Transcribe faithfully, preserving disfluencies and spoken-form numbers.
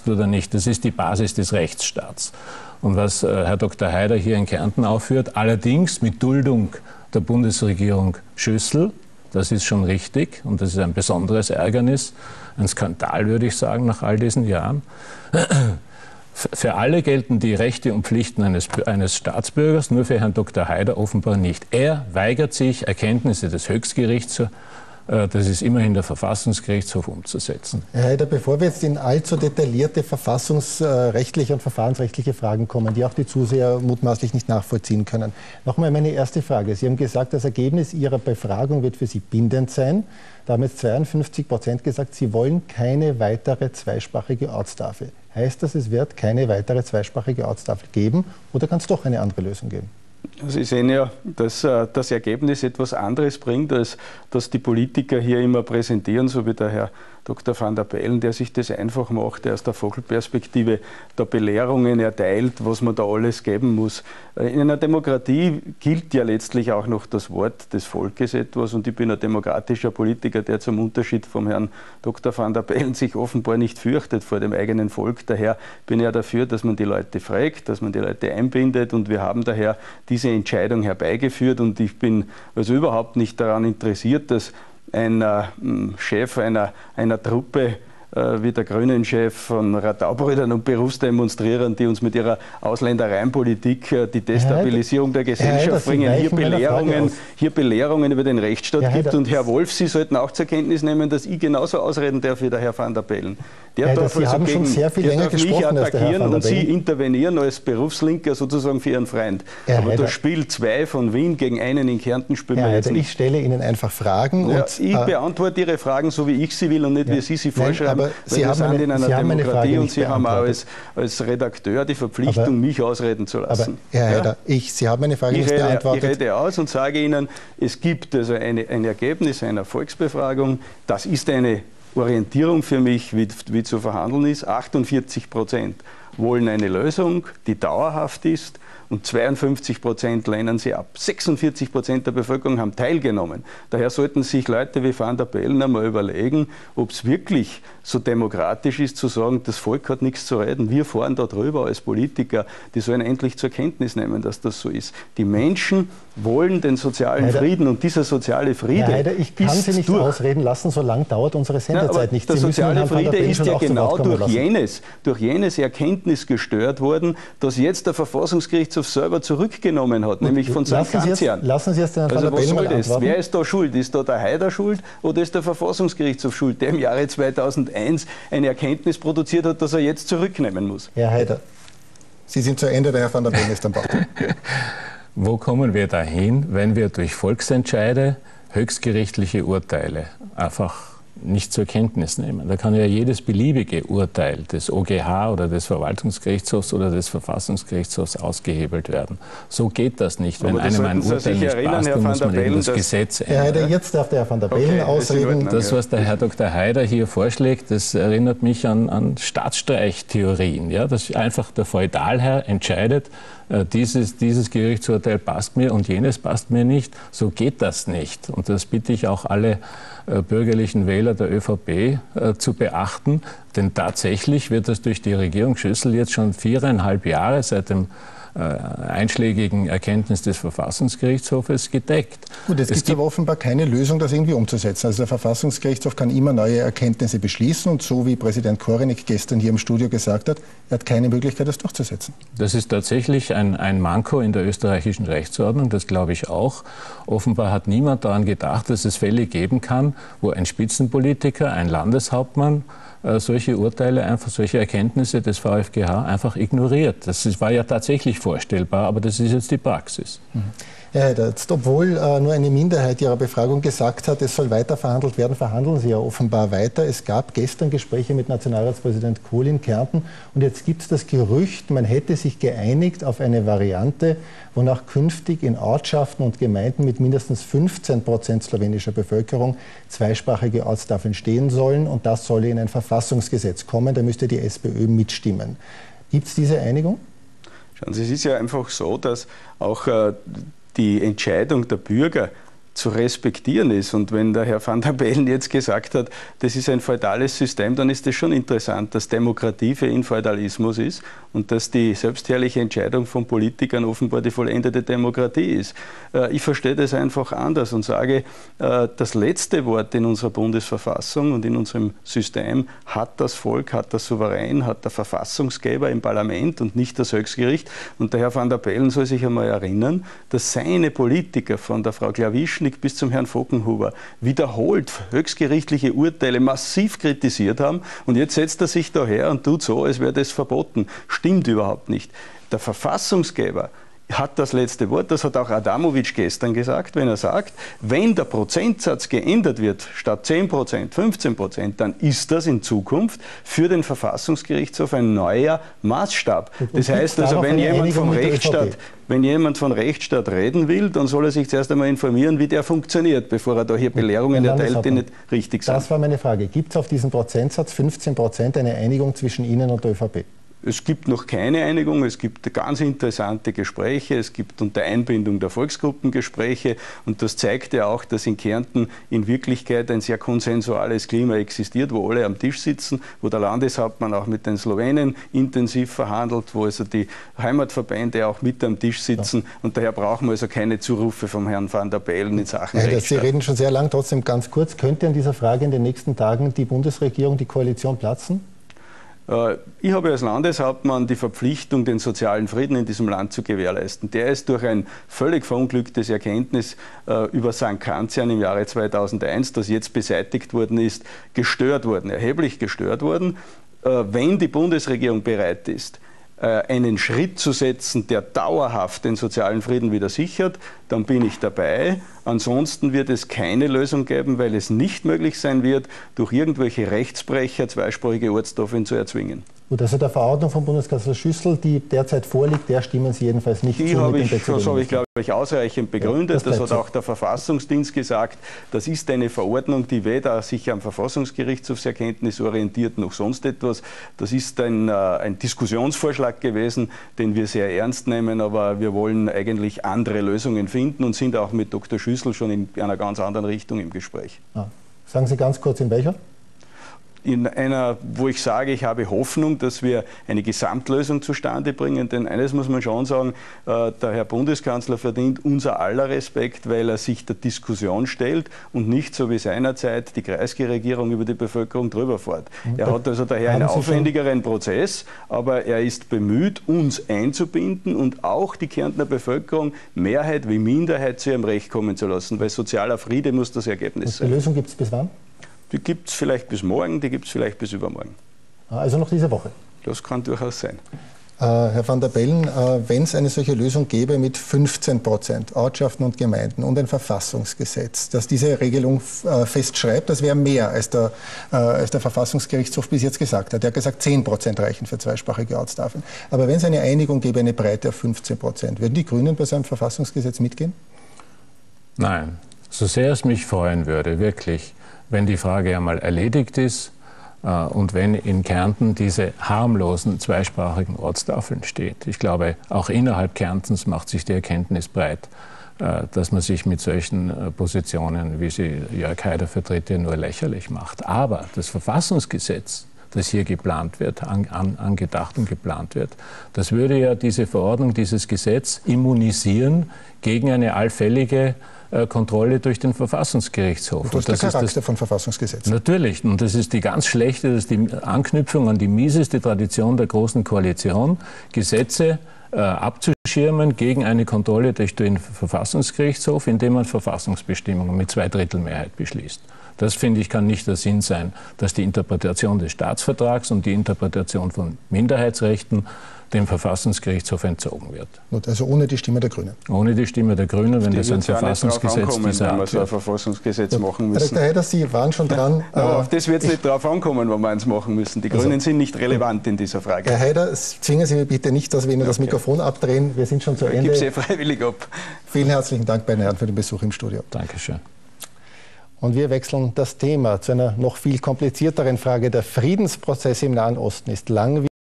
umgesetzt oder nicht. Das ist die Basis des Rechtsstaats. Und was äh, Herr Doktor Haider hier in Kärnten aufführt, allerdings mit Duldung der Bundesregierung Schüssel, das ist schon richtig und das ist ein besonderes Ärgernis, ein Skandal, würde ich sagen, nach all diesen Jahren. Für alle gelten die Rechte und Pflichten eines, eines Staatsbürgers, nur für Herrn Doktor Haider offenbar nicht. Er weigert sich, Erkenntnisse des Höchstgerichts, das ist immerhin der Verfassungsgerichtshof, umzusetzen. Herr Haider, bevor wir jetzt in allzu detaillierte verfassungsrechtliche und verfahrensrechtliche Fragen kommen, die auch die Zuseher mutmaßlich nicht nachvollziehen können, nochmal meine erste Frage. Sie haben gesagt, das Ergebnis Ihrer Befragung wird für Sie bindend sein. Da haben jetzt zweiundfünfzig Prozent gesagt, Sie wollen keine weitere zweisprachige Ortstafel. Heißt das, es wird keine weitere zweisprachige Ortstafel geben oder kann es doch eine andere Lösung geben? Sie sehen ja, dass äh, das Ergebnis etwas anderes bringt, als dass die Politiker hier immer präsentieren, so wie der Herr Doktor van der Bellen, der sich das einfach macht, der aus der Vogelperspektive der Belehrungen erteilt, was man da alles geben muss. In einer Demokratie gilt ja letztlich auch noch das Wort des Volkes etwas und ich bin ein demokratischer Politiker, der zum Unterschied vom Herrn Doktor van der Bellen sich offenbar nicht fürchtet vor dem eigenen Volk. Daher bin ich ja dafür, dass man die Leute fragt, dass man die Leute einbindet und wir haben daher diese Entscheidung herbeigeführt und ich bin also überhaupt nicht daran interessiert, dass ein äh, Chef einer, einer Truppe äh, wie der Grünen-Chef von Radaubrüdern und Berufsdemonstrierern, die uns mit ihrer Ausländereienpolitik äh, die Destabilisierung der Gesellschaft bringen, hier Belehrungen, hier Belehrungen über den Rechtsstaat Herr gibt. Haider, Und Herr Wolf, Sie sollten auch zur Kenntnis nehmen, dass ich genauso ausreden darf wie der Herr van der Bellen. Der Haider, darf Sie also haben gegen, schon sehr viel der länger darf mich gesprochen als der Herr attackieren van der und Sie Bellen. intervenieren als Berufslinker sozusagen für Ihren Freund. Herr Aber Haider, das Spiel zwei von Wien gegen einen in Kärnten spielen Herr wir jetzt Haider, nicht. ich stelle Ihnen einfach Fragen. Ja, und, ich äh, beantworte Ihre Fragen so, wie ich sie will und nicht, ja. wie Sie sie Nein, vorschreiben. aber Sie wir haben sind meine- in einer Sie haben meine Demokratie Frage und nicht Sie haben auch als, beantwortet. als Redakteur die Verpflichtung, Aber- mich ausreden zu aber lassen. Herr Ja? Haider, ich, Sie haben meine Frage Ich nicht rede, ich beantwortet. rede aus und sage Ihnen, es gibt also eine, ein Ergebnis einer Volksbefragung, das ist eine Orientierung für mich, wie, wie zu verhandeln ist. achtundvierzig Prozent wollen eine Lösung, die dauerhaft ist und zweiundfünfzig Prozent lehnen sie ab. sechsundvierzig Prozent der Bevölkerung haben teilgenommen. Daher sollten sich Leute wie Van der Bellen einmal überlegen, ob es wirklich so demokratisch ist, zu sagen, das Volk hat nichts zu reden. Wir fahren da drüber als Politiker. Die sollen endlich zur Kenntnis nehmen, dass das so ist. Die Menschen wollen den sozialen Haider, Frieden und dieser soziale Friede Herr Haider, ich kann ist Sie nicht durch. ausreden lassen, so lange dauert unsere Ja, Sendezeit aber nicht. der Sie müssen soziale Herrn van der Friede Bellen ist schon ja auch zu Wort genau kommen durch lassen. jenes, durch jenes Erkenntnis gestört worden, dass jetzt der Verfassungsgerichtshof selber zurückgenommen hat, nämlich von Sankt Lassen Sie jetzt- Kanzian. lassen Sie jetzt den Herrn van Also der was Bellen soll mal das? antworten. Wer ist da schuld? Ist da der Haider schuld oder ist der Verfassungsgerichtshof schuld, der im Jahre zweitausendeins eine Erkenntnis produziert hat, dass er jetzt zurücknehmen muss? Herr Haider, Sie sind zu Ende, der Herr van der Bellen ist am Bord. Wo kommen wir dahin, wenn wir durch Volksentscheide höchstgerichtliche Urteile einfach nicht zur Kenntnis nehmen? Da kann ja jedes beliebige Urteil des O G H oder des Verwaltungsgerichtshofs oder des Verfassungsgerichtshofs ausgehebelt werden. So geht das nicht. Wenn Aber das einem ein sollten Sie Urteil sich nicht erinnern, passt, Herr dann van muss der man eben Bellen, das dass- Gesetz Herr Haider, ändern. jetzt darf der Herr van der Bellen Okay, ist in ausreden. Ordnung. Das, was der Herr Doktor Haider hier vorschlägt, das erinnert mich an, an Staatsstreichtheorien. Ja? Dass einfach der Feudalherr entscheidet, äh, dieses, dieses Gerichtsurteil passt mir und jenes passt mir nicht. So geht das nicht. Und das bitte ich auch alle äh, bürgerlichen Wähler der ÖVP äh, zu beachten. Denn tatsächlich wird das durch die Regierung Schüssel jetzt schon viereinhalb Jahre seit dem äh, einschlägigen Erkenntnis des Verfassungsgerichtshofes gedeckt. Gut, jetzt Es gibt es aber offenbar keine Lösung, das irgendwie umzusetzen. Also der Verfassungsgerichtshof kann immer neue Erkenntnisse beschließen und so wie Präsident Korenik gestern hier im Studio gesagt hat, er hat keine Möglichkeit, das durchzusetzen. Das ist tatsächlich ein, ein Manko in der österreichischen Rechtsordnung, das glaube ich auch. Offenbar hat niemand daran gedacht, dass es Fälle geben kann, wo ein Spitzenpolitiker, ein Landeshauptmann, äh, solche Urteile, einfach solche Erkenntnisse des V f G H einfach ignoriert. Das ist, war ja tatsächlich vorstellbar, aber das ist jetzt die Praxis. Mhm. Herr Haider, jetzt, obwohl äh, nur eine Minderheit Ihrer Befragung gesagt hat, es soll weiter verhandelt werden, verhandeln Sie ja offenbar weiter. Es gab gestern Gespräche mit Nationalratspräsident Kohl in Kärnten und jetzt gibt es das Gerücht, man hätte sich geeinigt auf eine Variante, wonach künftig in Ortschaften und Gemeinden mit mindestens fünfzehn Prozent slowenischer Bevölkerung zweisprachige Ortstafeln stehen sollen und das solle in ein Verfassungsgesetz kommen, da müsste die SPÖ mitstimmen. Gibt es diese Einigung? Schauen Sie, es ist ja einfach so, dass auch äh, die Entscheidung der Bürger zu respektieren ist. Und wenn der Herr Van der Bellen jetzt gesagt hat, das ist ein feudales System, dann ist das schon interessant, dass Demokratie für ihn Feudalismus ist und dass die selbstherrliche Entscheidung von Politikern offenbar die vollendete Demokratie ist. Ich verstehe das einfach anders und sage, das letzte Wort in unserer Bundesverfassung und in unserem System hat das Volk, hat der Souverän, hat der Verfassungsgeber im Parlament und nicht das Höchstgericht. Und der Herr Van der Bellen soll sich einmal erinnern, dass seine Politiker von der Frau Klawischnik bis zum Herrn Voggenhuber wiederholt höchstgerichtliche Urteile massiv kritisiert haben. Und jetzt setzt er sich daher und tut so, als wäre das verboten. Stimmt überhaupt nicht. Der Verfassungsgeber hat das letzte Wort, das hat auch Adamovic gestern gesagt, wenn er sagt, wenn der Prozentsatz geändert wird, statt zehn Prozent, fünfzehn Prozent, dann ist das in Zukunft für den Verfassungsgerichtshof ein neuer Maßstab. Das heißt also, wenn jemand vom Rechtsstaat, wenn jemand von Rechtsstaat reden will, dann soll er sich zuerst einmal informieren, wie der funktioniert, bevor er da hier Belehrungen erteilt, die nicht richtig sind. Das war meine Frage. Gibt es auf diesen Prozentsatz fünfzehn Prozent eine Einigung zwischen Ihnen und der ÖVP? Es gibt noch keine Einigung, es gibt ganz interessante Gespräche, es gibt unter Einbindung der Volksgruppen Gespräche und das zeigt ja auch, dass in Kärnten in Wirklichkeit ein sehr konsensuales Klima existiert, wo alle am Tisch sitzen, wo der Landeshauptmann auch mit den Slowenen intensiv verhandelt, wo also die Heimatverbände auch mit am Tisch sitzen ja. Und daher brauchen wir also keine Zurufe vom Herrn Van der Bellen in Sachen ja, Rechtsstaat. Sie reden schon sehr lang, trotzdem ganz kurz. Könnte an dieser Frage in den nächsten Tagen die Bundesregierung, die Koalition platzen? Ich habe als Landeshauptmann die Verpflichtung, den sozialen Frieden in diesem Land zu gewährleisten. Der ist durch ein völlig verunglücktes Erkenntnis äh, über Sankt Kantian im Jahre zweitausendeins, das jetzt beseitigt worden ist, gestört worden, erheblich gestört worden. Äh, wenn die Bundesregierung bereit ist, äh, einen Schritt zu setzen, der dauerhaft den sozialen Frieden wieder sichert, dann bin ich dabei. Ansonsten wird es keine Lösung geben, weil es nicht möglich sein wird, durch irgendwelche Rechtsbrecher zweisprachige Ortsstoffeln zu erzwingen. Gut, also der Verordnung von Bundeskanzler Schüssel, die derzeit vorliegt, der stimmen Sie jedenfalls nicht die zu. Habe mit ich, das habe ich, glaube ich, ausreichend begründet. Ja, das, das hat auch der Verfassungsdienst gesagt. Das ist eine Verordnung, die weder sich am Verfassungsgerichtshofserkenntnis orientiert noch sonst etwas. Das ist ein, äh, ein Diskussionsvorschlag gewesen, den wir sehr ernst nehmen, aber wir wollen eigentlich andere Lösungen finden und sind auch mit Doktor Schüssel schon in einer ganz anderen Richtung im Gespräch. Ah. Sagen Sie ganz kurz, in welcher? In einer, wo ich sage, ich habe Hoffnung, dass wir eine Gesamtlösung zustande bringen. Denn eines muss man schon sagen, äh, der Herr Bundeskanzler verdient unser aller Respekt, weil er sich der Diskussion stellt und nicht so wie seinerzeit die Kreisregierung über die Bevölkerung drüber fährt. Er hat also daher einen aufwendigeren Prozess, aber er ist bemüht, uns einzubinden und auch die Kärntner Bevölkerung, Mehrheit wie Minderheit, zu ihrem Recht kommen zu lassen, weil sozialer Friede muss das Ergebnis sein. Die Lösung gibt es bis wann? Die gibt es vielleicht bis morgen, die gibt es vielleicht bis übermorgen. Also noch diese Woche? Das kann durchaus sein. Äh, Herr Van der Bellen, äh, wenn es eine solche Lösung gäbe mit fünfzehn Prozent Ortschaften und Gemeinden und ein Verfassungsgesetz, das diese Regelung äh, festschreibt, das wäre mehr, als der, äh, als der Verfassungsgerichtshof bis jetzt gesagt hat. Er hat gesagt, zehn Prozent reichen für zweisprachige Ortstafeln. Aber wenn es eine Einigung gäbe, eine Breite auf fünfzehn Prozent, würden die Grünen bei so einem Verfassungsgesetz mitgehen? Nein. So sehr es mich freuen würde, wirklich, wenn die Frage einmal erledigt ist äh, und wenn in Kärnten diese harmlosen zweisprachigen Ortstafeln steht. Ich glaube, auch innerhalb Kärntens macht sich die Erkenntnis breit, äh, dass man sich mit solchen äh, Positionen, wie sie Jörg Haider vertritt, ja nur lächerlich macht. Aber das Verfassungsgesetz, das hier geplant wird, an, an, angedacht und geplant wird, das würde ja diese Verordnung, dieses Gesetz immunisieren gegen eine allfällige Kontrolle durch den Verfassungsgerichtshof. Und das ist der Charakter ist das, von Verfassungsgesetzen. Natürlich. Und das ist die ganz schlechte, das ist die Anknüpfung an die mieseste Tradition der Großen Koalition, Gesetze äh, abzuschirmen gegen eine Kontrolle durch den Verfassungsgerichtshof, indem man Verfassungsbestimmungen mit Zweidrittelmehrheit beschließt. Das, finde ich, kann nicht der Sinn sein, dass die Interpretation des Staatsvertrags und die Interpretation von Minderheitsrechten dem Verfassungsgerichtshof entzogen wird. Gut, also ohne die Stimme der Grünen? Ohne die Stimme der Grünen, wenn das ein Verfassungsgesetz dieser Art wird. Wenn wir so ein Verfassungsgesetz ja. machen müssen. Herr Doktor Haider, Sie waren schon dran. Ja, aber auf das wird es nicht drauf ankommen, wenn wir eins machen müssen. Die Grünen also, sind nicht relevant in dieser Frage. Herr Haider, zwingen Sie mir bitte nicht, dass wir Ihnen okay. das Mikrofon abdrehen. Wir sind schon zu Ende. Ich gebe es freiwillig ab. Vielen herzlichen Dank, meine Herren, für den Besuch im Studio. Dankeschön. Und wir wechseln das Thema zu einer noch viel komplizierteren Frage. Der Friedensprozess im Nahen Osten ist langwierig.